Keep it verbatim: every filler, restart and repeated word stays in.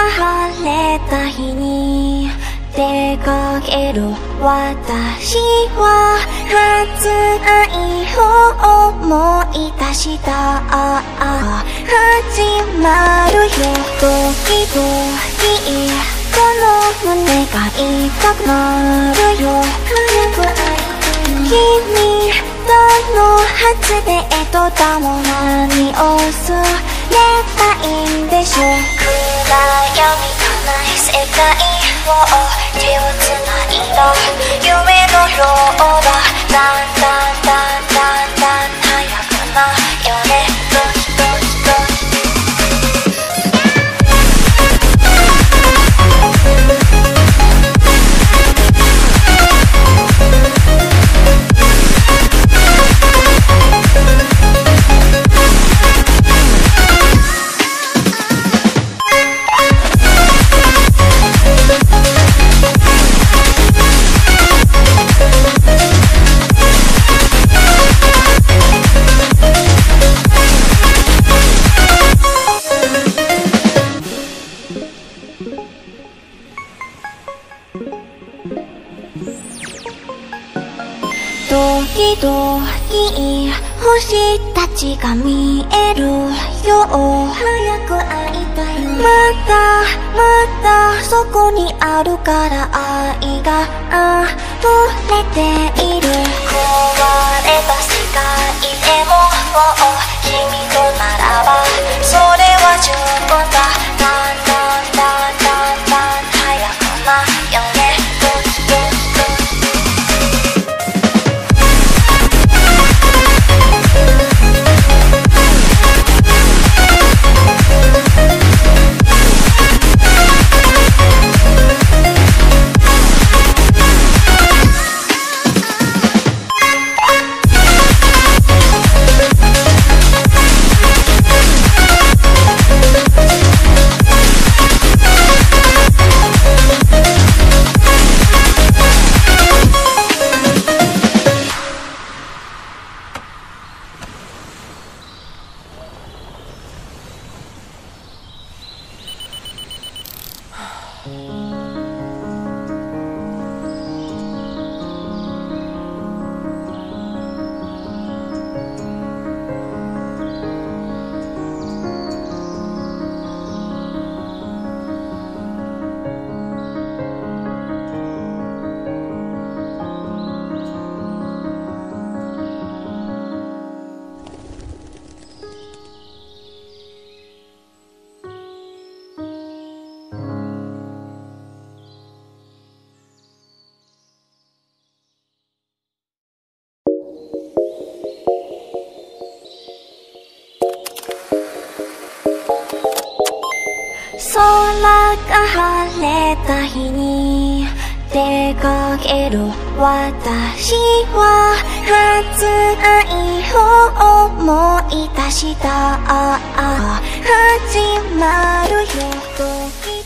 晴れた日に出かける私は初愛を思い出した。始まるよ時々この胸が痛くなるよ。君との初デートだもん。何をすればいいんでしょう。暗闇がない世界を手をつないだ夢のようだ。だんだんだんだんだん早くなよね。ドキドキドキ時々星たちが見えるよ。早く会いたい。まだまだそこにあるから愛が溢れている。壊れた世界でも君とならばそれは十分だ。だんだんだんだんだん早くなよね。ドキドキドキ空が晴れた日に出かける私は初愛を思い出した。始まるよ時